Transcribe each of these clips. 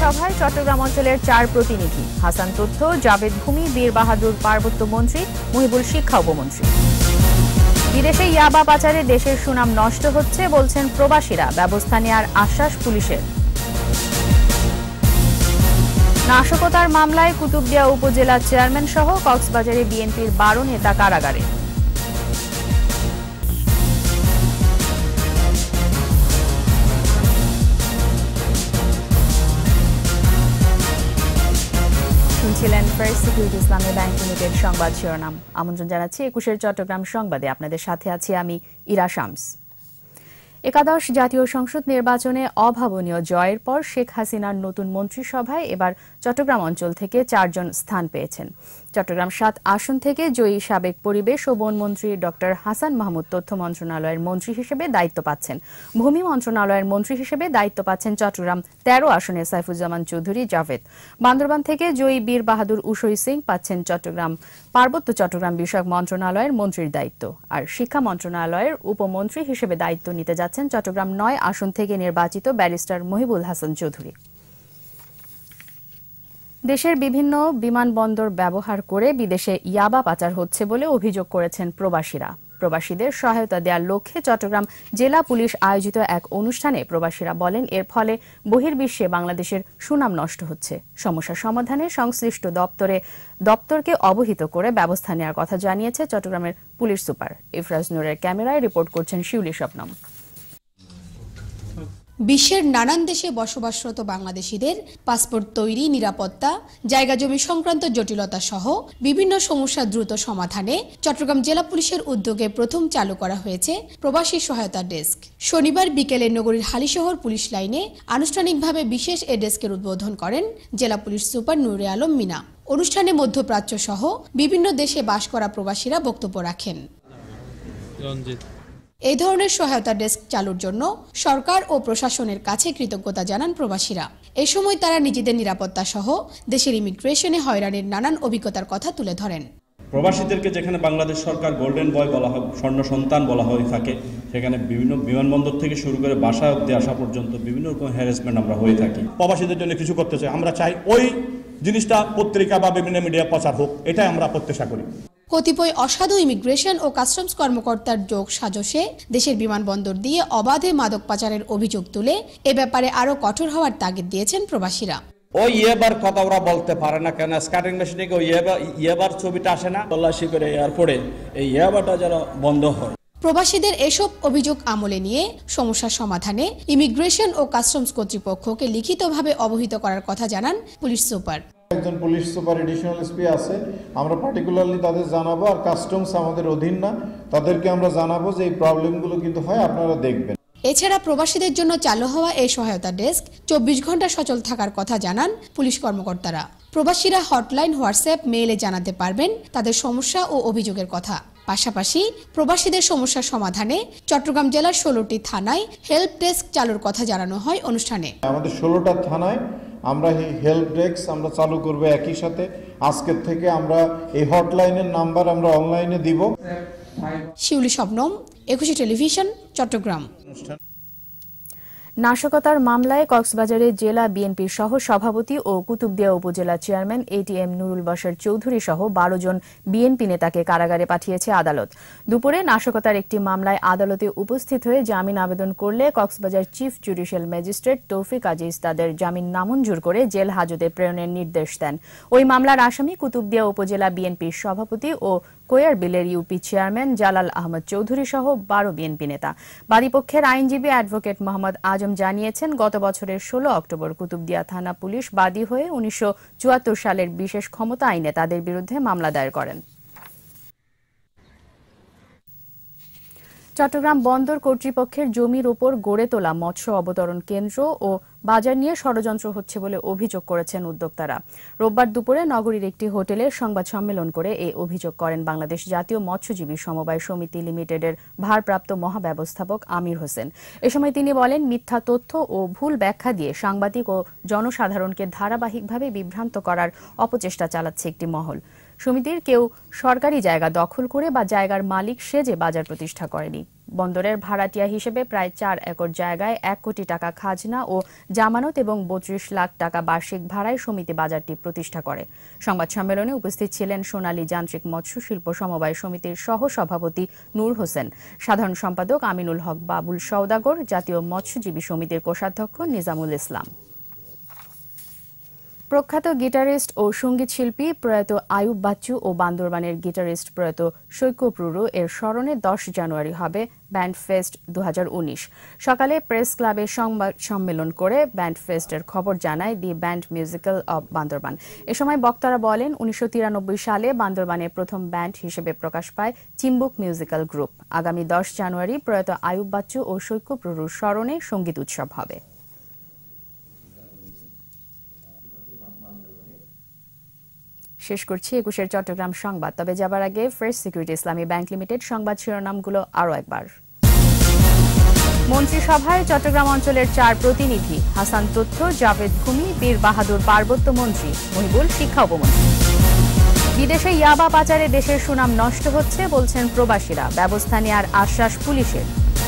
সভায় চট্টগ্রাম অঞ্চলের 4 প্রতিনিধি, হাসান তথ্য, জাভেদ ভূমি, বীর বাহাদুর পার্বত্য মন্ত্রী, মুহিবুল শিক্ষা উপমন্ত্রী। বিদেশে ইয়াবা পাচারে দেশের সুনাম নষ্ট হচ্ছে বলছেন প্রবাসীরা, ব্যবস্থা নেওয়ার আশ্বাস পুলিশের। নাশকতার মামলায় কুতুবদিয়া উপজেলা চেয়ারম্যান সহ কক্সবাজারে বিএনপির 12 নেতা কারাগারে। শুনছিলেন first security Islami bank limited সংবাদ শিরোনাম। আমন্ত্রণ জানাচ্ছি 21 চট্টগ্রাম সংবাদে। আপনাদের সাথে আছি আমি ইরা শামস। একাদশ জাতীয় সংসদ নির্বাচনে অভাবনীয় জয়ের পর শেখ হাসিনার নতুন মন্ত্রিসভায় এবার চট্টগ্রাম অঞ্চল থেকে 4 জন স্থান পেয়েছেন। চট্টগ্রাম 7 আসন থেকে জয়ী সাবেক পরিবেশ ও বনমন্ত্রী ডক্টর হাসান মাহমুদ তথ্য মন্ত্রণালয়ের মন্ত্রী হিসেবে দায়িত্ব পাচ্ছেন। ভূমি মন্ত্রণালয়ের মন্ত্রী হিসেবে দায়িত্ব পাচ্ছেন চট্টগ্রাম 13 আসনে সাইফুজ্জামান চৌধুরী জাভেদ। বান্দরবান থেকে জয়ী বীর বাহাদুর উশই সিং পাচ্ছেন পার্বত্য চট্টগ্রাম বিষয়ক মন্ত্রণালয়ের মন্ত্রীর দায়িত্ব। আর শিক্ষা মন্ত্রণালয়ের উপমন্ত্রী হিসেবে দায়িত্ব নিতে যাচ্ছেন চট্টগ্রাম 9 আসন থেকে নির্বাচিত ব্যারিস্টার মুহিবুল হাসান চৌধুরী। দেশের বিভিন্ন বিমানবন্দর ব্যবহার করে বিদেশে ইয়াবা পাচার হচ্ছে বলে অভিযোগ করেছেন প্রবাসীরা। প্রবাসীদের সহায়তা দেওয়ার লক্ষ্যে চট্টগ্রাম জেলা পুলিশ আয়োজিত এক অনুষ্ঠানে প্রবাসীরা বলেন, এর ফলে বহির্বিশ্বে বাংলাদেশের সুনাম নষ্ট হচ্ছে। সমস্যা সমাধানে সংশ্লিষ্ট দপ্তরকে অবহিত করে ব্যবস্থা নেওয়ার কথা জানিয়েছে চট্টগ্রামের পুলিশ সুপার। ইফরাজ নূরের ক্যামেরায় রিপোর্ট করছেন শিউলি শবনম। বিশ্বের নানান দেশে বসবাসরত বাংলাদেশিদের পাসপোর্ট তৈরি, নিরাপত্তা, জায়গা জমি সংক্রান্ত জটিলতা সহ বিভিন্ন সমস্যা দ্রুত সমাধানে চট্টগ্রাম জেলা পুলিশের উদ্যোগে প্রথম চালু করা হয়েছে প্রবাসী সহায়তা ডেস্ক। শনিবার বিকেলে নগরীর হালিশহর পুলিশ লাইনে আনুষ্ঠানিকভাবে বিশেষ এ ডেস্কের উদ্বোধন করেন জেলা পুলিশ সুপার নূরে আলম মিনা। অনুষ্ঠানে মধ্যপ্রাচ্য সহ বিভিন্ন দেশে বাস করা প্রবাসীরা বক্তব্য রাখেন। এই ধরনের সহায়তা ডেস্ক চালুর জন্য সরকার ও প্রশাসনের কাছে কৃতজ্ঞতা জানান প্রবাসীরা। এ সময় তারা নিজেদের নিরাপত্তা সহ দেশের ইমিগ্রেশনে হয়রানির নানান অভিজ্ঞতার কথা তুলে ধরেন। প্রবাসীদেরকে যেখানে বাংলাদেশ সরকার গোল্ডেন বয় বলা হয়, স্বর্ণ সন্তান বলা হয়ে থাকে, সেখানে বিভিন্ন বিমানবন্দর থেকে শুরু করে বাসা অব্দি আসা পর্যন্ত বিভিন্ন রকম হ্যারাসমেন্ট আমরা হয়ে থাকি। প্রবাসীদের জন্য কিছু করতে চাই, আমরা চাই ওই জিনিসটা পত্রিকা বা বিভিন্ন মিডিয়া প্রচার হোক, এটাই আমরা প্রত্যাশা করি। কতিপয় অসাধু ইমিগ্রেশন ও কাস্টমস কর্মকর্তার যোগ সাজশে দেশের বিমানবন্দর দিয়ে অবাধে মাদক পাচারের অভিযোগ তুলে এ ব্যাপারে আরও কঠোর হওয়ার তাগিদ দিয়েছেন প্রবাসীরা। ওই ইয়েবার কথা ওরা বলতে পারে না, কেন স্ক্যাটারিং মেশিনে ইয়েবার ছবিটা আসে না, তল্লাশি করে এয়ারপোর্টে এই ইয়েবাটা যেন বন্ধ হয়। প্রবাসীদের এসব অভিযোগ আমলে নিয়ে সমস্যা সমাধানে ইমিগ্রেশন ও কাস্টমস কর্তৃপক্ষকে লিখিতভাবে অবহিত করার কথা জানান পুলিশ সুপার। একজন পুলিশ সুপার এডিশনাল এসপি আছে, আমরা পার্টিকুলারলি তাদের জানাবো। আর কাস্টমস আমাদের অধীন না, তাদেরকে আমরা জানাবো যে এই প্রবলেমগুলো কিন্তু হয়, আপনারা দেখবেন। এছাড়া প্রবাসীদের জন্য চালু হওয়া এই সহায়তা ডেস্ক 24 ঘন্টা সচল থাকার কথা জানান পুলিশ কর্মকর্তারা। প্রবাসীরা হটলাইন, হোয়াটসঅ্যাপ, মেইলে জানাতে পারবেন তাদের সমস্যা ও অভিযোগের কথা। পাশাপাশি প্রবাসীদের সমস্যা সমাধানে চট্টগ্রাম জেলার 16টি থানায় হেল্প ডেস্ক চালুর কথা জানানো হয় অনুষ্ঠানে। আমাদের 16টা থানায় আমরা এই হেল্প ডেস্ক আমরা চালু করব। একই সাথে আজকের থেকে আমরা এই হটলাইনের নাম্বার আমরা অনলাইনে দিব। শিউলি শবনম, 21 টেলিভিশন, চট্টগ্রাম। নাশকতার মামলায় কক্সবাজারে জেলা বিএনপির সহ সভাপতি ও কুতুবদিয়া উপজেলা চেয়ারম্যান এটিএম নুরুল বাশার চৌধুরী সহ 12 জন বিএনপি নেতাকে কারাগারে পাঠিয়েছে আদালত। দুপুরে নাশকতার একটি মামলায় আদালতে উপস্থিত হয়ে জামিন আবেদন করলে কক্সবাজার চিফ জুডিশিয়াল ম্যাজিস্ট্রেট তৌফিক আজিজ তাদের জামিন নামঞ্জুর করে জেল হাজতে প্রেরণের নির্দেশ দেন। ওই মামলার আসামি কুতুবদিয়া উপজেলা বিএনপির সভাপতি ও কোয়ারবিলের ইউপি চেয়ারম্যান জালাল আহমদ চৌধুরী সহ 12 বিএনপি নেতা। বাদীপক্ষের আইনজীবী অ্যাডভোকেট মোহাম্মদ আজম জানিয়েছেন, গত বছরের 16 অক্টোবর কুতুবদিয়া থানা পুলিশ বাদী হয়ে 1974 সালের বিশেষ ক্ষমতা আইনে তাদের বিরুদ্ধে মামলা দায়ের করেন। চট্টগ্রাম বন্দর কর্তৃপক্ষের জমির উপর গড়ে তোলা মৎস্য অবতরণ কেন্দ্র ও বাজার নিয়ে ষড়যন্ত্র হচ্ছে বলে অভিযোগ করেছেন উদ্যোক্তারা। রোববার দুপুরে নগরীর একটি হোটেলে সংবাদ সম্মেলন করে এই অভিযোগ করেন বাংলাদেশ জাতীয় মৎস্যজীবী সমবায় সমিতি লিমিটেডের ভারপ্রাপ্ত মহাব্যবস্থাপক আমির হোসেন। এ সময় তিনি বলেন, মিথ্যা তথ্য ও ভুল ব্যাখ্যা দিয়ে সাংবাদিক ও জনসাধারণকে ধারাবাহিকভাবে বিভ্রান্ত করার অপচেষ্টা চালাচ্ছে একটি মহল। সমিতির কেউ সরকারি জায়গা দখল করে বা জায়গার মালিক সেজে বাজার প্রতিষ্ঠা করেনি। বন্দরের ভাড়াটিয়া হিসেবে প্রায় 4 একর জায়গায় 1 কোটি টাকা খাজনা ও জামানত এবং 32 লাখ টাকা বার্ষিক ভাড়ায় সমিতি বাজারটি প্রতিষ্ঠা করে। সংবাদ সম্মেলনে উপস্থিত ছিলেন সোনালী যান্ত্রিক মৎস্য শিল্প সমবায় সমিতির সহ সভাপতি নূর হোসেন, সাধারণ সম্পাদক আমিনুল হক বাবুল সওদাগর, জাতীয় মৎস্যজীবী সমিতির কোষাধ্যক্ষ নিজামুল ইসলাম। প্রখ্যাত গিটারিস্ট ও সঙ্গীত শিল্পী প্রয়াত আয়ুব বাচ্চু ও বান্দরবানের গিটারিস্ট প্রয়াত সৈকত রুরু এর স্মরণে 10 জানুয়ারি হবে ব্যান্ড ফেস্ট 2019। সকালে প্রেস ক্লাবে সংবাদ সম্মেলন করে ব্যান্ড ফেস্টের খবর জানায় the band musical of Bandarban. এ সময় বক্তারা বলেন, 1993 সালে বান্দরবানের প্রথম ব্যান্ড হিসেবে প্রকাশ পায় চিম্বুক মিউজিক্যাল গ্রুপ। আগামী 10 জানুয়ারি প্রয়াত আয়ুব বাচ্চু ও সৈকত রুরুর স্মরণে সঙ্গীত উৎসব হবে। শেষ করছি 21-এর চট্টগ্রাম সংবাদ। তবে যাবার আগে first security Islami bank limited সংবাদ শিরোনামগুলো আরও একবার। মন্ত্রিসভায় চট্টগ্রাম অঞ্চলের 4 প্রতিনিধি, হাসান তথ্য, জাভেদ ভূমি, বীর বাহাদুর পার্বত্য মন্ত্রী, মহিবুল শিক্ষা উপমন্ত্রী। বিদেশে ইয়াবা পাচারে দেশের সুনাম নষ্ট হচ্ছে বলছেন প্রবাসীরা, ব্যবস্থা নেওয়ার আশ্বাস পুলিশের।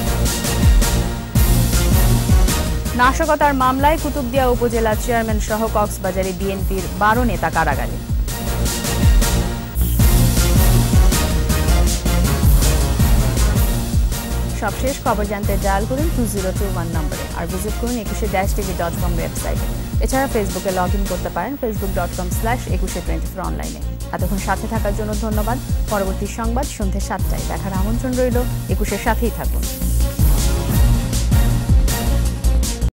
নাশকতার মামলায় কুতুবদিয়া উপজেলা চেয়ারম্যান সহ কক্সবাজারে বিএনপির 12 নেতা কারাগারে। সবশেষ খবর জানতে ডায়াল করুন 2021 নম্বরে আর ভিজিট করুন 21-tv.com ওয়েবসাইটে। এছাড়া ফেসবুকে লগ ইন করতে পারেন facebook.com/2124 অনলাইনে। এতক্ষণ সাথে থাকার জন্য ধন্যবাদ। পরবর্তী সংবাদ সন্ধ্যে 7টায় দেখার আমন্ত্রণ রইল। 21-এর সাথেই থাকুন।